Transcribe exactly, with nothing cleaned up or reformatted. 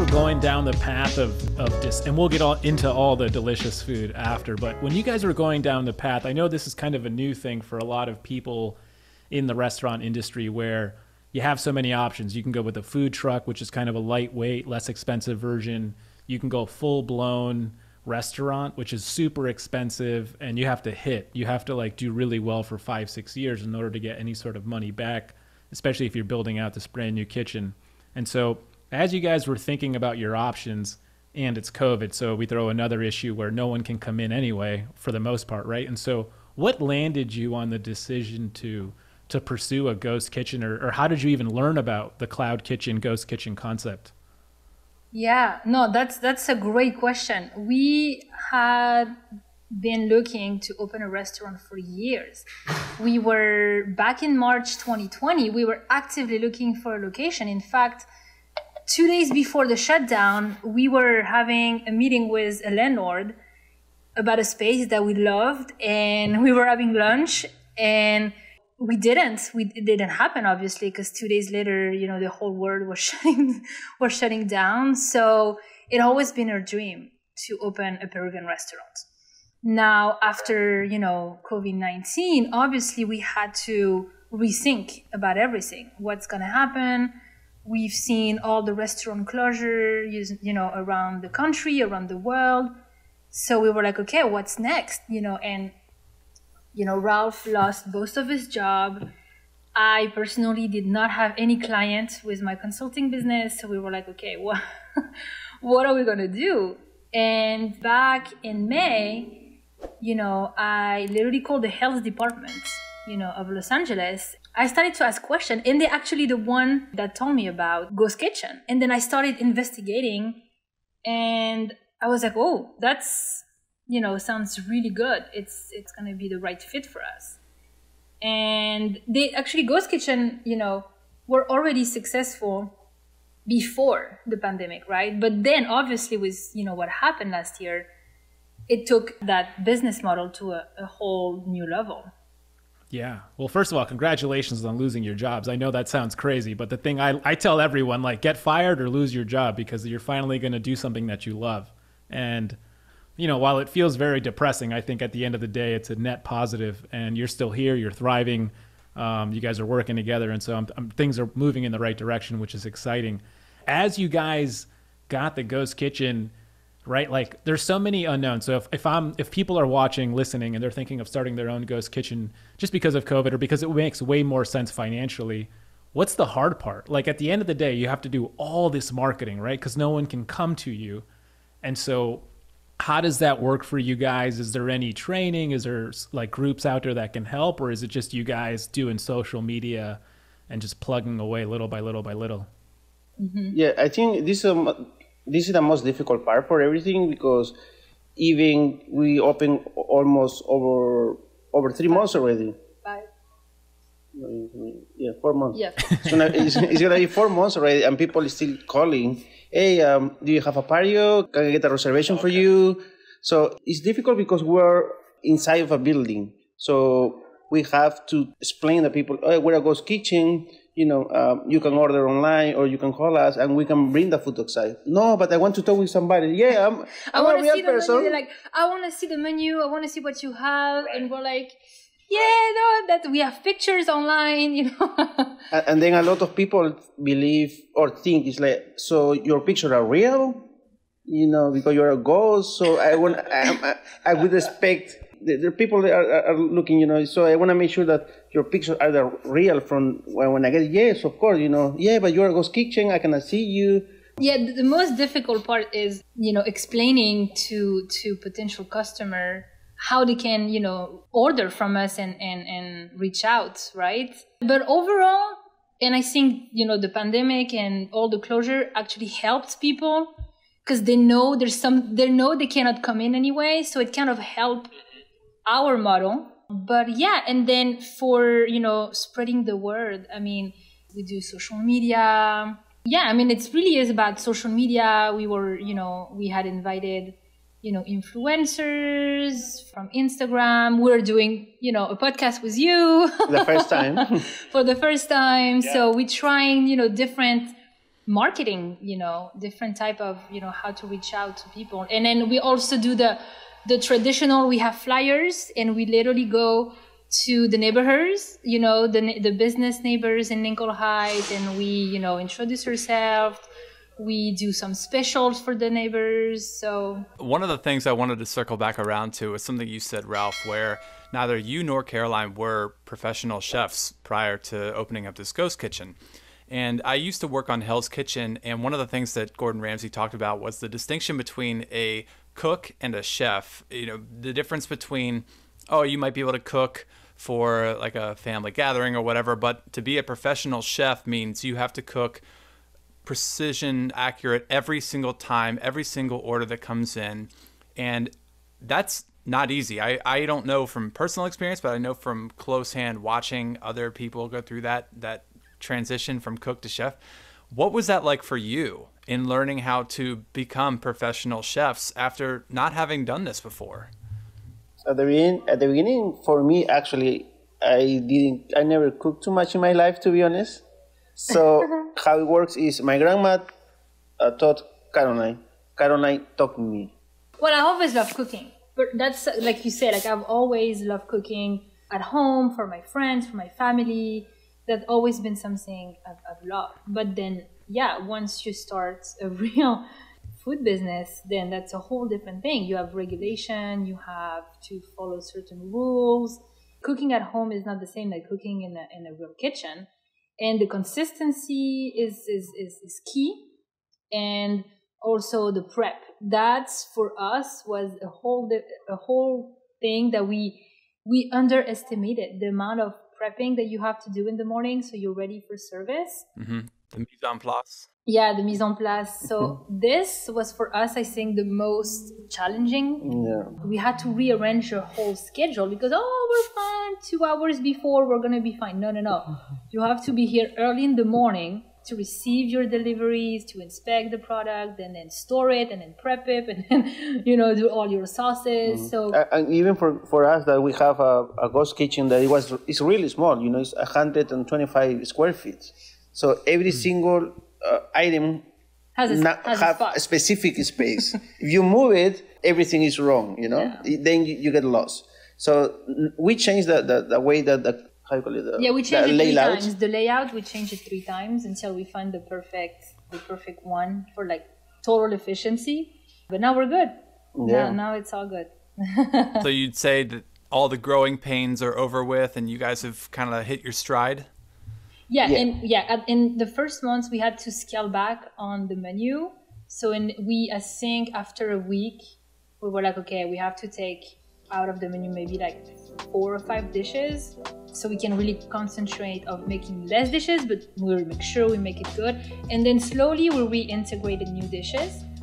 going down the path of, of dis- and we'll get all into all the delicious food after, but when you guys were going down the path, I know this is kind of a new thing for a lot of people in the restaurant industry where you have so many options. You can go with a food truck, which is kind of a lightweight, less expensive version. You can go full blown restaurant, which is super expensive, and you have to hit, you have to like do really well for five, six years in order to get any sort of money back, especially if you're building out this brand new kitchen. And so as you guys were thinking about your options, and it's COVID, so we throw another issue where no one can come in anyway for the most part, right? And so what landed you on the decision to to pursue a ghost kitchen, or, or how did you even learn about the cloud kitchen, ghost kitchen concept? Yeah, no, that's that's a great question. We had been looking to open a restaurant for years. We were, back in March twenty twenty, we were actively looking for a location. In fact, two days before the shutdown, we were having a meeting with a landlord about a space that we loved, and we were having lunch, and we didn't. We, it didn't happen, obviously, because two days later, you know, the whole world was shutting, was shutting down. So it always been our dream to open a Peruvian restaurant. Now, after, you know, COVID nineteen, obviously we had to rethink about everything. What's going to happen? We've seen all the restaurant closure, you know, around the country, around the world. So we were like, okay, what's next? You know, and, you know, Ralph lost both of his job. I personally did not have any client with my consulting business. So we were like, okay, what, what are we going to do? And back in May, you know, I literally called the health department, you know, of Los Angeles. I started to ask questions, and they're actually the one that told me about Ghost Kitchen. And then I started investigating, and I was like, oh, that's, you know, sounds really good. It's it's going to be the right fit for us. And they actually, Ghost Kitchen, you know, were already successful before the pandemic, right? But then obviously with, you know, what happened last year, it took that business model to a, a whole new level. Yeah. Well, first of all, congratulations on losing your jobs. I know that sounds crazy, but the thing I, I tell everyone, like, get fired or lose your job, because you're finally going to do something that you love. And, you know, while it feels very depressing, I think at the end of the day, it's a net positive, and you're still here, you're thriving. Um, you guys are working together. And so I'm, I'm, things are moving in the right direction, which is exciting. As you guys got the Ghost Kitchen, right? Like, there's so many unknowns. So if, if I'm, if people are watching, listening, and they're thinking of starting their own ghost kitchen just because of COVID or because it makes way more sense financially, what's the hard part? Like, at the end of the day, you have to do all this marketing, right? Because no one can come to you. And so how does that work for you guys? Is there any training? Is there like groups out there that can help? Or is it just you guys doing social media and just plugging away little by little by little? Mm-hmm. Yeah, I think this is a, this is the most difficult part for everything, because even we open almost over over three months already. Five. Yeah, four months. Yeah. So now it's, it's gonna be four months already, and people are still calling. Hey, um, do you have a patio? Can I get a reservation okay. for you? So it's difficult because we're inside of a building. So we have to explain to people, oh, we're a ghost kitchen. You know, um, you can order online or you can call us and we can bring the food outside. No, but I want to talk with somebody. Yeah, I'm, I'm I a real see the person. Menu. They're like, I want to see the menu. I want to see what you have. Right. And we're like, yeah, no, that we have pictures online, you know. and, and then a lot of people believe or think it's like, so your pictures are real, you know, because you're a ghost. So I want, I, I, I would expect the, the people that are, are looking, you know. So I want to make sure that your pictures are the real from when, when I get, yes, of course, you know, yeah, but you're a ghost kitchen. I cannot see you. Yeah, the most difficult part is, you know, explaining to to potential customer how they can, you know, order from us and, and, and reach out, right? But overall, and I think, you know, the pandemic and all the closure actually helped people because they know there's some, they know they cannot come in anyway. So it kind of helped our model. But yeah, and then for, you know, spreading the word, I mean, we do social media. Yeah, I mean, it really is about social media. We were, you know, we had invited, you know, influencers from Instagram. We're doing, you know, a podcast with you. The first time. For the first time. Yeah. So we're trying, you know, different marketing, you know, different type of, you know, how to reach out to people. And then we also do the the traditional, we have flyers, and we literally go to the neighborhoods, you know, the the business neighbors in Lincoln Heights, and we, you know, introduce ourselves. We do some specials for the neighbors. So one of the things I wanted to circle back around to is something you said, Ralph, where neither you nor Caroline were professional chefs prior to opening up this ghost kitchen. And I used to work on Hell's Kitchen, and one of the things that Gordon Ramsay talked about was the distinction between a cook and a chef. You know, the difference between, oh, you might be able to cook for like a family gathering or whatever, but to be a professional chef means you have to cook precision, accurate every single time, every single order that comes in. And that's not easy. I, I don't know from personal experience, but I know from close hand watching other people go through that, that transition from cook to chef. What was that like for you in learning how to become professional chefs after not having done this before? At the beginning, at the beginning, for me, actually, I didn't, I never cooked too much in my life, to be honest. So how it works is my grandma uh, taught Caroline. Caroline taught me. Well, I always love cooking, but that's like you said, like I've always loved cooking at home for my friends, for my family. That's always been something I've, I've loved. But then, yeah, once you start a real food business, then that's a whole different thing. You have regulation, you have to follow certain rules. Cooking at home is not the same like cooking in a, in a real kitchen. And the consistency is, is, is, is key. And also the prep. That's for us was a whole, a whole thing that we, we underestimated the amount of prepping that you have to do in the morning so you're ready for service. Mm-hmm. The mise en place. Yeah, the mise en place. So this was for us, I think, the most challenging. Yeah. We had to rearrange your whole schedule because, oh, we're fine. Two hours before, we're going to be fine. No, no, no. You have to be here early in the morning to receive your deliveries, to inspect the product, and then store it, and then prep it, and then, you know, do all your sauces. Mm. So, and even for, for us that we have a, a ghost kitchen that it was it's really small. You know, it's one hundred twenty-five square feet. So every mm. single uh, item has a, not has have a, a specific space. If you move it, everything is wrong. You know, yeah. Then you, you get lost. So we changed the, the, the way that the how you call it? The, yeah, we changed it three layout. times. The layout, we changed it three times until we find the perfect, the perfect one for like total efficiency. But now we're good. Yeah. Now, now it's all good. So you'd say that all the growing pains are over with, and you guys have kind of hit your stride. Yeah, yeah. and yeah, in the first months we had to scale back on the menu. So in we, I think, after a week, we were like, okay, we have to take out of the menu maybe like four or five dishes, so we can really concentrate of making less dishes, but we'll make sure we make it good. And then slowly we reintegrated new dishes.